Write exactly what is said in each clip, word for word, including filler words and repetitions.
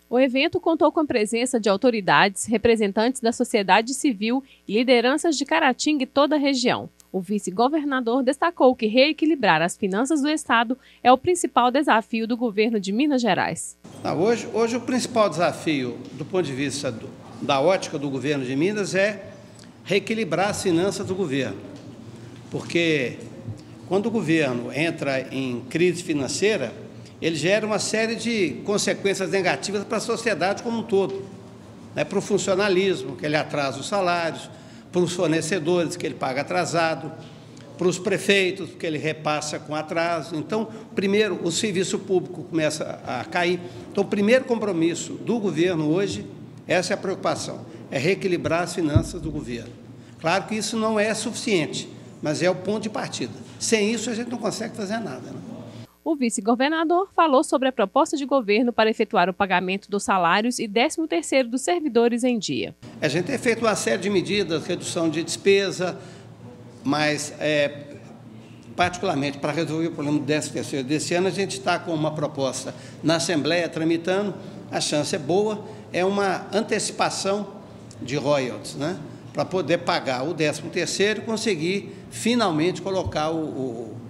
O evento contou com a presença de autoridades, representantes da sociedade civil e lideranças de Caratinga e toda a região. O vice-governador destacou que reequilibrar as finanças do Estado é o principal desafio do governo de Minas Gerais. Não, hoje, hoje o principal desafio, do ponto de vista do, da ótica do governo de Minas, é reequilibrar as finanças do governo. Porque quando o governo entra em crise financeira, ele gera uma série de consequências negativas para a sociedade como um todo. Né? Para o funcionalismo, que ele atrasa os salários, para os fornecedores, que ele paga atrasado, para os prefeitos, que ele repassa com atraso. Então, primeiro, o serviço público começa a cair. Então, o primeiro compromisso do governo hoje, essa é a preocupação, é reequilibrar as finanças do governo. Claro que isso não é suficiente, mas é o ponto de partida. Sem isso, a gente não consegue fazer nada, né? O vice-governador falou sobre a proposta de governo para efetuar o pagamento dos salários e décimo terceiro dos servidores em dia. A gente tem feito uma série de medidas, redução de despesa, mas, é, particularmente, para resolver o problema do décimo terceiro desse ano, a gente está com uma proposta na Assembleia tramitando, a chance é boa, é uma antecipação de royalties, né, para poder pagar o décimo terceiro e conseguir, finalmente, colocar o... o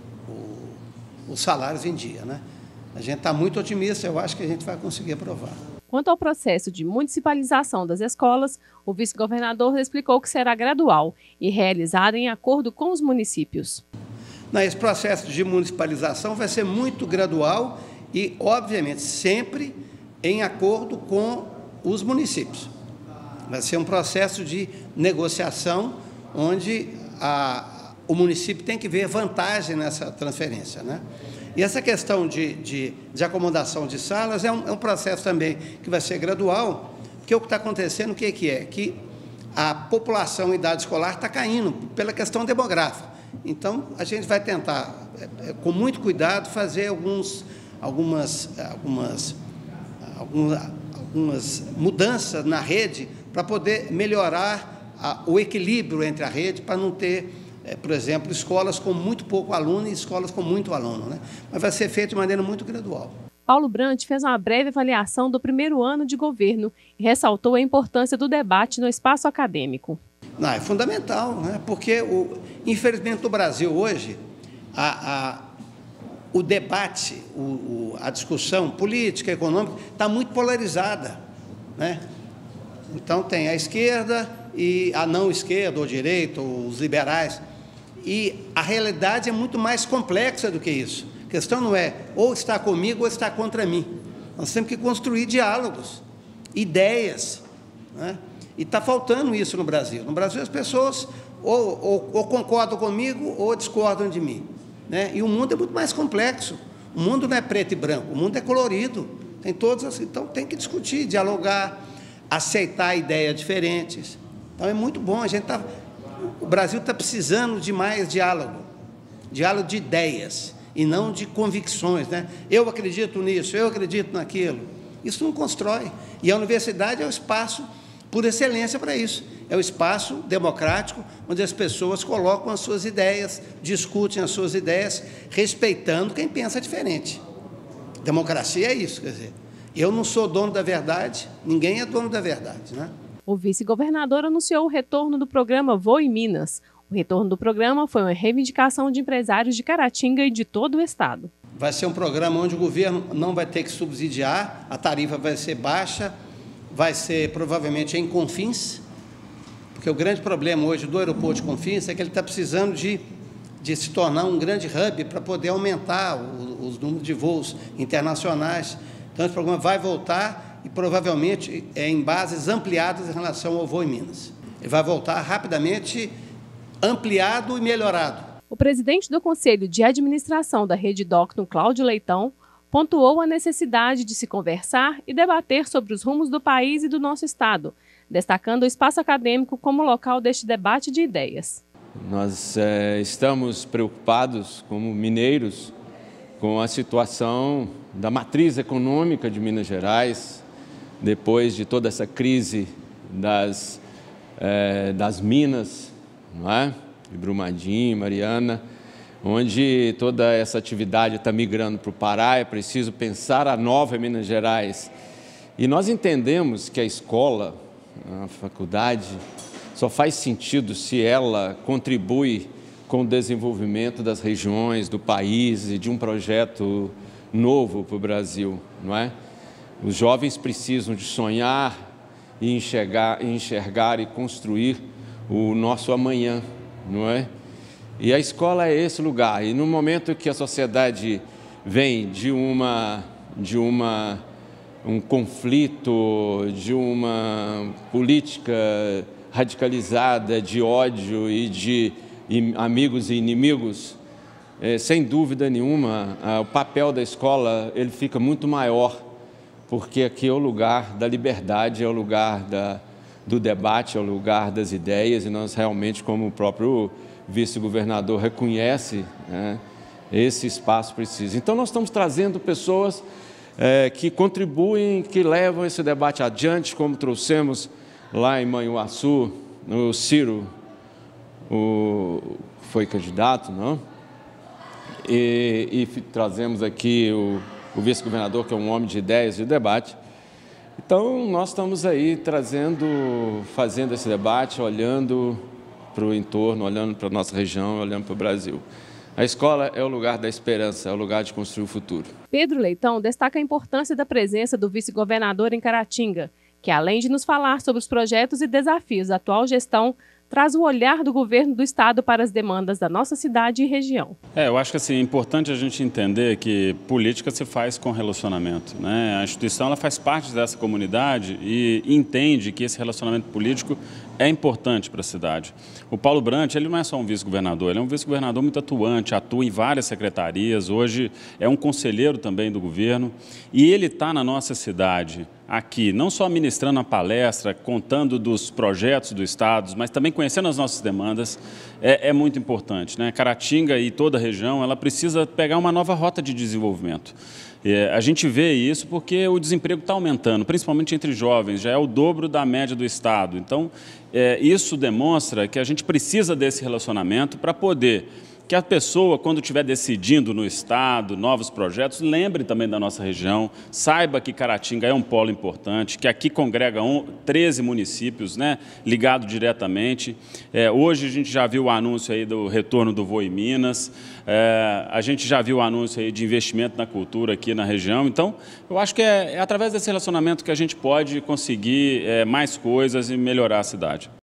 os salários em dia, né? A gente está muito otimista, eu acho que a gente vai conseguir aprovar. Quanto ao processo de municipalização das escolas, o vice-governador explicou que será gradual e realizado em acordo com os municípios. Não, esse processo de municipalização vai ser muito gradual e, obviamente, sempre em acordo com os municípios. Vai ser um processo de negociação onde a o município tem que ver vantagem nessa transferência, né? E essa questão de, de, de acomodação de salas é um, é um processo também que vai ser gradual, porque o que está acontecendo, o que, que é? Que a população em idade escolar está caindo pela questão demográfica. Então, a gente vai tentar, é, é, com muito cuidado, fazer alguns, algumas, algumas, algumas, algumas mudanças na rede para poder melhorar a, o equilíbrio entre a rede, para não ter... É, por exemplo, escolas com muito pouco aluno e escolas com muito aluno, né? Mas vai ser feito de maneira muito gradual. Paulo Brant fez uma breve avaliação do primeiro ano de governo e ressaltou a importância do debate no espaço acadêmico. Não, é fundamental, né? Porque, o, infelizmente, no Brasil hoje, a, a, o debate, o, o, a discussão política, econômica, está muito polarizada, né? Então, tem a esquerda e a não esquerda, ou direita, ou os liberais. E a realidade é muito mais complexa do que isso. A questão não é ou está comigo ou está contra mim. Nós temos que construir diálogos, ideias, né? E está faltando isso no Brasil. No Brasil, as pessoas ou, ou, ou concordam comigo ou discordam de mim, né? E o mundo é muito mais complexo. O mundo não é preto e branco, o mundo é colorido. Tem todos assim. Então, tem que discutir, dialogar, aceitar ideias diferentes. Então, é muito bom. A gente tá, o Brasil está precisando de mais diálogo, diálogo de ideias e não de convicções, né? Eu acredito nisso, eu acredito naquilo. Isso não constrói. E a universidade é o espaço por excelência para isso. É o espaço democrático onde as pessoas colocam as suas ideias, discutem as suas ideias, respeitando quem pensa diferente. Democracia é isso, quer dizer, eu não sou dono da verdade, ninguém é dono da verdade, né? O vice-governador anunciou o retorno do programa Voe Minas. O retorno do programa foi uma reivindicação de empresários de Caratinga e de todo o estado. Vai ser um programa onde o governo não vai ter que subsidiar, a tarifa vai ser baixa, vai ser provavelmente em Confins, porque o grande problema hoje do aeroporto de Confins é que ele está precisando de, de se tornar um grande hub para poder aumentar o, os números de voos internacionais. Então, esse programa vai voltar e provavelmente é em bases ampliadas em relação ao Voe Minas. Ele vai voltar rapidamente, ampliado e melhorado. O presidente do Conselho de Administração da Rede Docton, Cláudio Leitão, pontuou a necessidade de se conversar e debater sobre os rumos do país e do nosso estado, destacando o espaço acadêmico como local deste debate de ideias. Nós é, estamos preocupados, como mineiros, com a situação da matriz econômica de Minas Gerais, depois de toda essa crise das, é, das minas, não é? De Brumadinho, Mariana, onde toda essa atividade está migrando para o Pará. É preciso pensar a nova Minas Gerais E nós entendemos que a escola, a faculdade, só faz sentido se ela contribui com o desenvolvimento das regiões, do país e de um projeto novo para o Brasil, não é? Os jovens precisam de sonhar e enxergar, enxergar e construir o nosso amanhã, não é? E a escola é esse lugar. E no momento que a sociedade vem de uma, de uma, um conflito, de uma política radicalizada de ódio e de amigos e inimigos, é, sem dúvida nenhuma, o papel da escola ele fica muito maior, porque aqui é o lugar da liberdade, é o lugar da, do debate, é o lugar das ideias, e nós realmente, como o próprio vice-governador reconhece, né, esse espaço precisa. Então, nós estamos trazendo pessoas é, que contribuem, que levam esse debate adiante, como trouxemos lá em Manhuaçu, o Ciro, o, foi candidato, não? E, e trazemos aqui o, o vice-governador, que é um homem de ideias e de debate. Então, nós estamos aí trazendo, fazendo esse debate, olhando para o entorno, olhando para a nossa região, olhando para o Brasil. A escola é o lugar da esperança, é o lugar de construir o futuro. Pedro Leitão destaca a importância da presença do vice-governador em Caratinga, que, além de nos falar sobre os projetos e desafios da atual gestão, traz o olhar do governo do estado para as demandas da nossa cidade e região. É, eu acho que assim, é importante a gente entender que política se faz com relacionamento, né? A instituição ela faz parte dessa comunidade e entende que esse relacionamento político é importante para a cidade. O Paulo Brant, ele não é só um vice-governador, ele é um vice-governador muito atuante, atua em várias secretarias, hoje é um conselheiro também do governo, e ele está na nossa cidade aqui, não só ministrando a palestra, contando dos projetos do estado, mas também conhecendo as nossas demandas, é, é muito importante, né? Caratinga e toda a região, ela precisa pegar uma nova rota de desenvolvimento. É, a gente vê isso porque o desemprego está aumentando, principalmente entre jovens, já é o dobro da média do estado. Então, é, isso demonstra que a gente precisa desse relacionamento para poder que a pessoa, quando estiver decidindo no estado, novos projetos, lembre também da nossa região, saiba que Caratinga é um polo importante, que aqui congrega treze municípios, né, ligados diretamente. É, hoje a gente já viu o anúncio aí do retorno do Voo em Minas, é, a gente já viu o anúncio aí de investimento na cultura aqui na região. Então, eu acho que é, é através desse relacionamento que a gente pode conseguir é, mais coisas e melhorar a cidade.